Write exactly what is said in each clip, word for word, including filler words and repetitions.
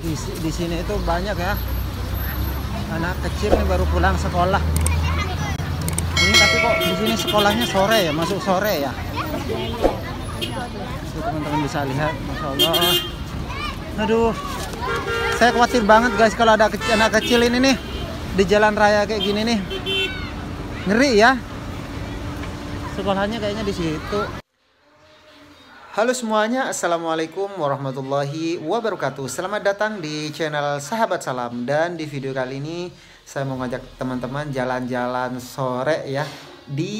Di, di sini itu banyak ya anak kecil nih baru pulang sekolah. Ini tapi kok di sini sekolahnya sore ya, masuk sore ya. Teman-teman bisa lihat, masya Allah. Aduh, saya khawatir banget guys kalau ada kecil, anak kecil ini nih di jalan raya kayak gini nih, ngeri ya. Sekolahnya kayaknya di situ. Halo semuanya, assalamualaikum warahmatullahi wabarakatuh. Selamat datang di channel Sahabat Salam. Dan di video kali ini saya mau ngajak teman-teman jalan-jalan sore ya di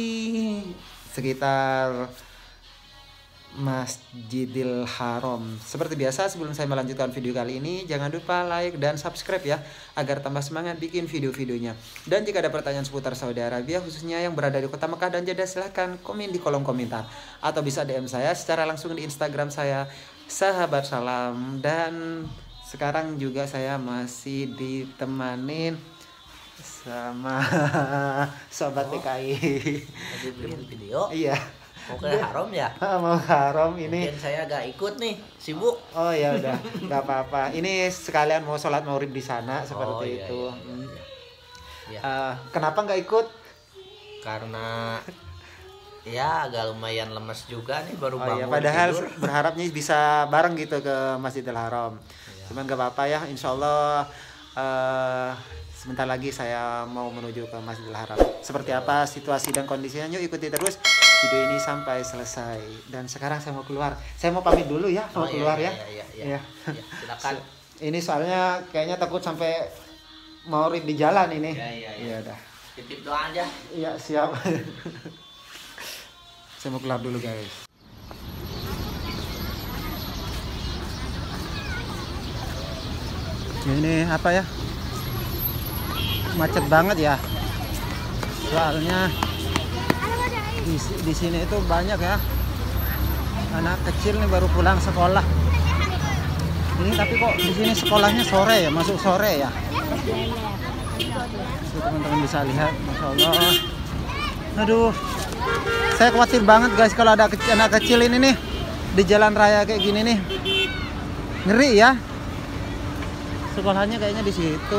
sekitar Masjidil Haram. Seperti biasa, sebelum saya melanjutkan video kali ini, jangan lupa like dan subscribe ya, agar tambah semangat bikin video-videonya. Dan jika ada pertanyaan seputar Saudi Arabia, khususnya yang berada di kota Mekah dan Jeddah, silahkan komen di kolom komentar, atau bisa D M saya secara langsung di Instagram saya, Sahabat Salam. Dan sekarang juga saya masih ditemanin sama sobat T K I. Tadi bikin video. Iya. Mau ke Haram ya? Mau Haram ini. Mungkin saya gak ikut nih, sibuk. Oh ya udah, nggak apa-apa. Ini sekalian mau sholat maghrib di sana seperti Oh, iya, itu. iya, Hmm. iya. Uh, kenapa nggak ikut? Karena ya agak lumayan lemes juga nih, baru Oh bangun iya, padahal tidur. berharapnya bisa bareng gitu ke Masjidil Haram. Iya. Cuman nggak apa-apa ya, insya Allah uh, sebentar lagi saya mau menuju ke Masjidil Haram. Seperti apa situasi dan kondisinya, yuk ikuti terus video ini sampai selesai. Dan sekarang saya mau keluar. Saya mau pamit dulu ya, mau Oh, iya, keluar iya, ya. Iya, iya, iya. Iya. Iya, silakan. Ini soalnya kayaknya takut sampai mau rib di jalan ini. Iya, iya, iya. Iya dah. Titip doa aja. Iya siap. Saya mau keluar dulu guys. Ini apa ya? Macet banget ya. Soalnya di, di sini itu banyak ya anak kecil nih baru pulang sekolah. Ini tapi kok di sini sekolahnya sore ya, masuk sore ya. Teman-teman bisa lihat, masya Allah. Aduh, saya khawatir banget guys kalau ada kecil, anak kecil ini nih di jalan raya kayak gini nih, ngeri ya. Sekolahnya kayaknya di situ.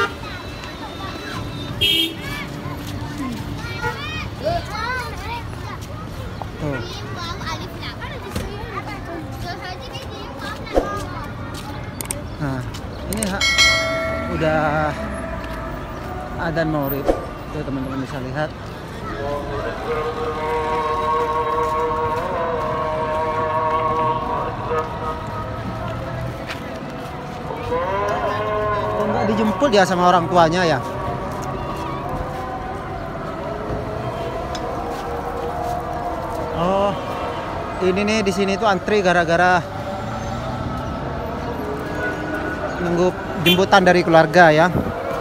Tuh. Nah, ini ha, udah adzan maghrib. Tuh teman-teman bisa lihat. Oh, nggak dijemput ya sama orang tuanya ya? Oh, ini nih di sini tuh antri gara-gara nunggu jemputan dari keluarga ya.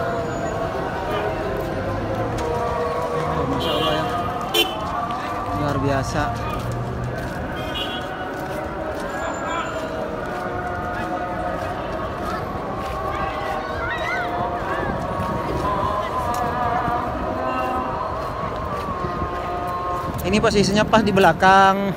Oh, masya Allah ya, luar biasa. Ini posisinya pas di belakang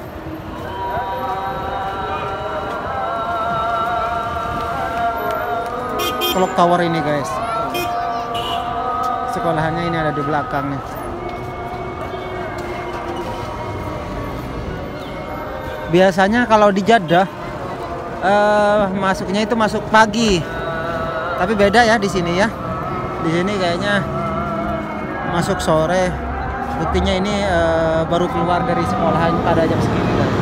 Clock Tower ini guys. Sekolahannya ini ada di belakang nih. Biasanya kalau di Jeddah uh, masuknya itu masuk pagi. Tapi beda ya di sini ya. Di sini kayaknya masuk sore. Buktinya ini uh, baru keluar dari sekolahan pada jam segini guys.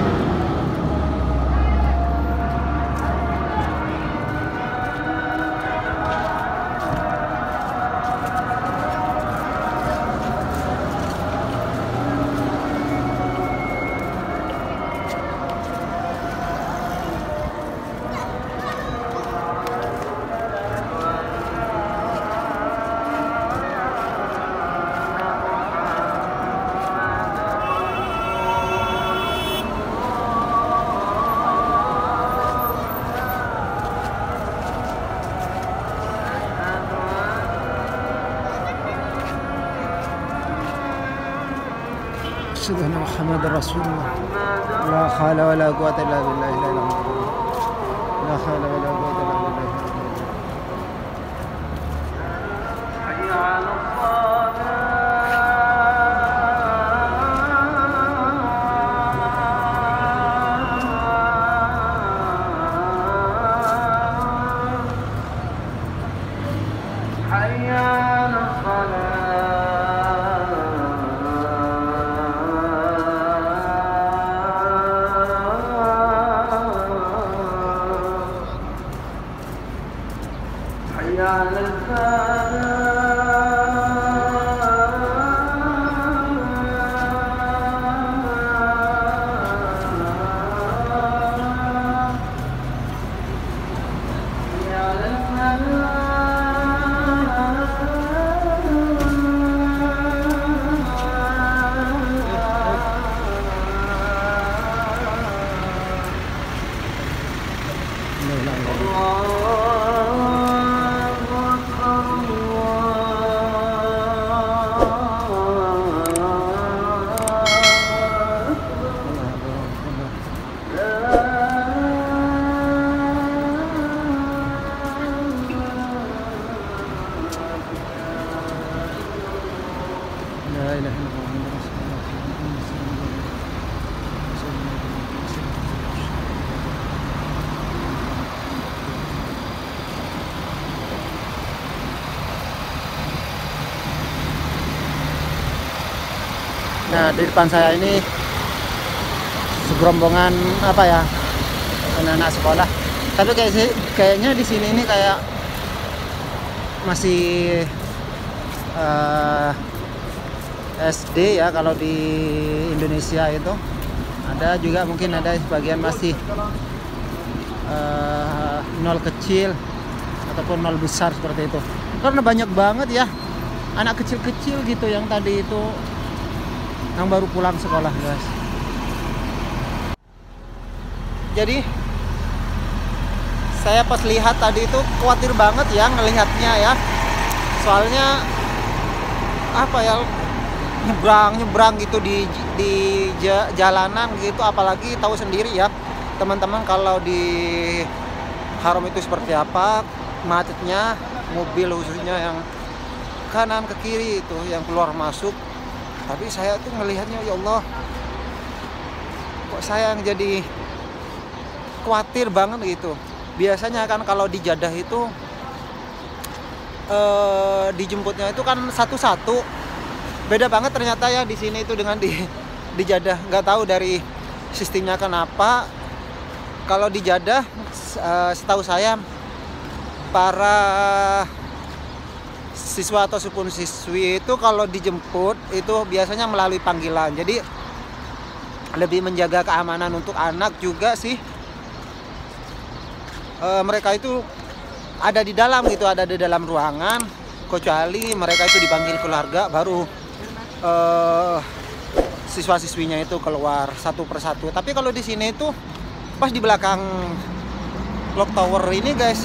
أشهد أن محمد رسول الله لا حول ولا قوة إلا بالله لا حول ولا قوة إلا بالله Nah, di depan saya ini segerombongan apa ya, anak-anak sekolah. Tapi kayak sih, kayaknya di sini ini kayak masih uh, S D ya, kalau di Indonesia itu. Ada juga mungkin ada sebagian masih uh, nol kecil ataupun nol besar seperti itu. Karena banyak banget ya anak kecil-kecil gitu yang tadi itu yang baru pulang sekolah, guys. Jadi saya pas lihat tadi itu khawatir banget ya ngelihatnya ya. Soalnya apa ya, nyebrang nyebrang gitu di di jalanan gitu, apalagi tahu sendiri ya teman-teman kalau di Haram itu seperti apa macetnya, mobil khususnya yang kanan ke kiri itu yang keluar masuk. Tapi saya tuh ngelihatnya, ya Allah, kok saya yang jadi khawatir banget gitu. Biasanya kan kalau di Jeddah itu eh, dijemputnya itu kan satu-satu. Beda banget ternyata ya di sini itu dengan di di Jeddah. Nggak tahu dari sistemnya kenapa. Kalau di Jeddah eh, setahu saya para siswa ataupun siswi itu kalau dijemput itu biasanya melalui panggilan. Jadi lebih menjaga keamanan untuk anak juga sih. E, mereka itu ada di dalam gitu, ada di dalam ruangan, kecuali mereka itu dipanggil keluarga baru e, siswa-siswinya itu keluar satu persatu. Tapi kalau di sini itu pas di belakang clock tower ini, guys,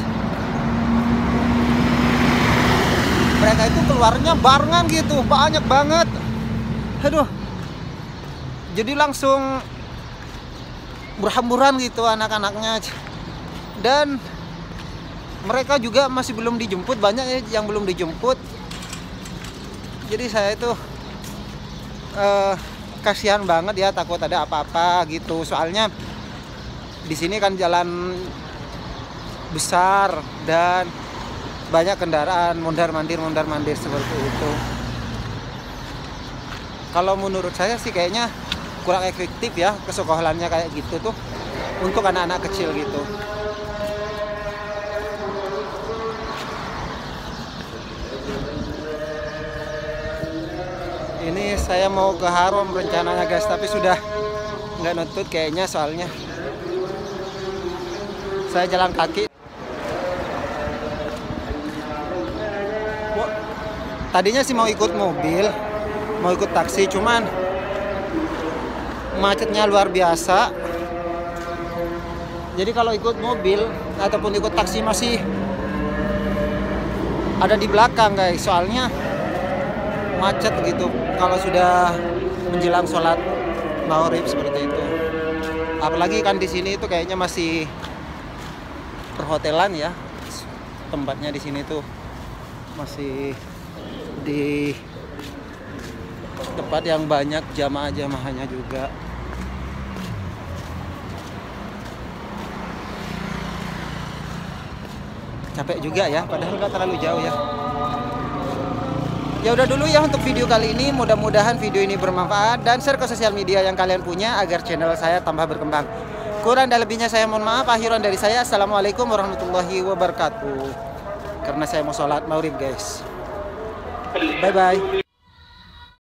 mereka itu keluarnya barengan gitu, banyak banget. Aduh, jadi langsung berhamburan gitu anak-anaknya. Dan mereka juga masih belum dijemput, banyak ya yang belum dijemput. Jadi saya itu eh, kasihan banget ya, takut ada apa-apa gitu. Soalnya di sini kan jalan besar dan banyak kendaraan mondar-mandir mondar-mandir seperti itu. Kalau menurut saya sih kayaknya kurang efektif ya kesekolannya kayak gitu tuh untuk anak-anak kecil gitu. Ini saya mau ke Haram rencananya, guys, tapi sudah nggak nutut kayaknya, soalnya saya jalan kaki. Tadinya sih mau ikut mobil, mau ikut taksi, cuman macetnya luar biasa. Jadi kalau ikut mobil ataupun ikut taksi masih ada di belakang, guys, soalnya macet gitu kalau sudah menjelang sholat maghrib seperti itu. Apalagi kan di sini itu kayaknya masih perhotelan ya, tempatnya di sini tuh masih di tempat yang banyak jamaah-jamaahnya juga. Capek juga ya, padahal nggak terlalu jauh ya. Ya udah dulu ya untuk video kali ini. Mudah-mudahan video ini bermanfaat dan share ke sosial media yang kalian punya agar channel saya tambah berkembang. Kurang dan lebihnya saya mohon maaf. Akhiran dari saya, assalamualaikum warahmatullahi wabarakatuh. karena saya mau sholat maghrib guys. Bye bye.